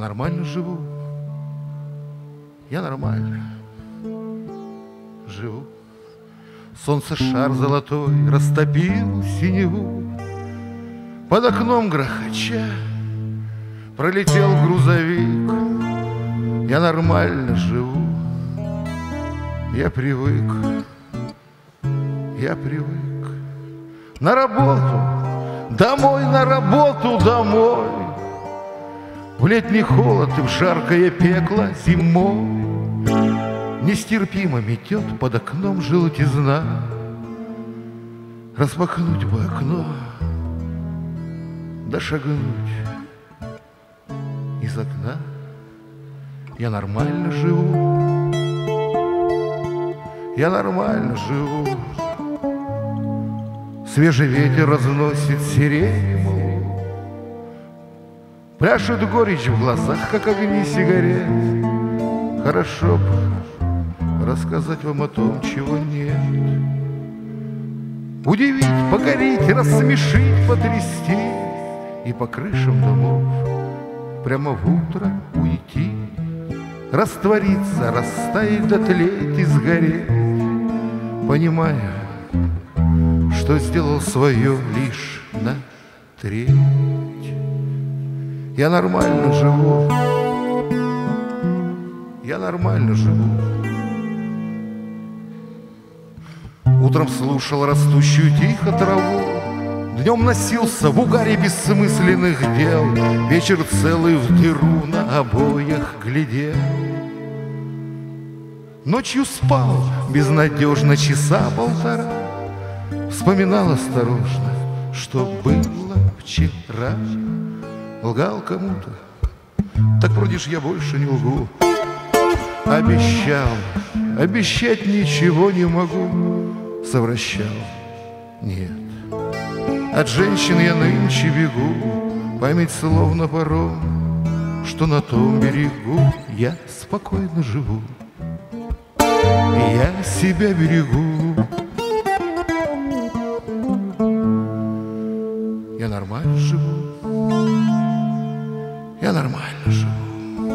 нормально живу. Я нормально живу. Солнце шар золотой растопил синеву. Под окном грохоча пролетел грузовик. Я нормально живу. Я привык. Я привык. На работу, домой, на работу, домой. В летний холод и в жаркое пекло зимой. Нестерпимо метет под окном желтизна. Распахнуть бы окно, да шагнуть из окна. Я нормально живу. Я нормально живу. Свежий ветер разносит сирень. Пляшет горечь в глазах, как огни сигарет. Хорошо бы рассказать вам о том, чего нет. Удивить, покорить, рассмешить, потрясти. И по крышам домов прямо в утро уйти. Раствориться, растаять, дотлеть и сгореть, понимая, что сделал свое лишь на треть. Я нормально живу. Я нормально живу. Утром слушал растущую тихо траву. Днем носился в угаре бессмысленных дел. Вечер целый в дыру на обоях глядел. Ночью спал безнадежно часа полтора. Вспоминал осторожно, что было вчера. Лгал кому-то, так вроде ж я больше не лгу. Обещал, обещать ничего не могу. Совращал, нет. От женщин я нынче бегу. Память словно паром, что на том берегу я спокойно живу. И я себя берегу. Я нормально живу. Я нормально живу.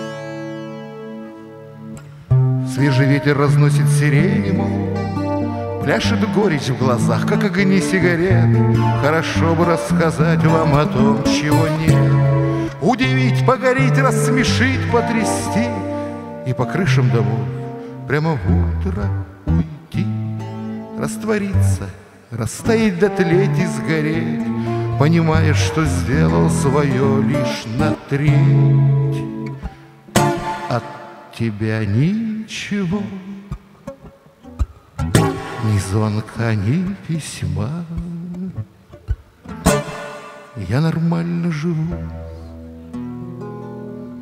Свежий ветер разносит сирень. Пляшет горечь в глазах, как огни сигарет. Хорошо бы рассказать вам о том, чего нет. Удивить, погореть, рассмешить, потрясти. И по крышам домов прямо в утро уйти. Раствориться, растаять, дотлеть и сгореть, понимая, что сделал свое лишь на треть. От тебя ничего, ни звонка, ни письма. Я нормально живу.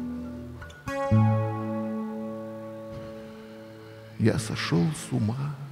Я сошел с ума.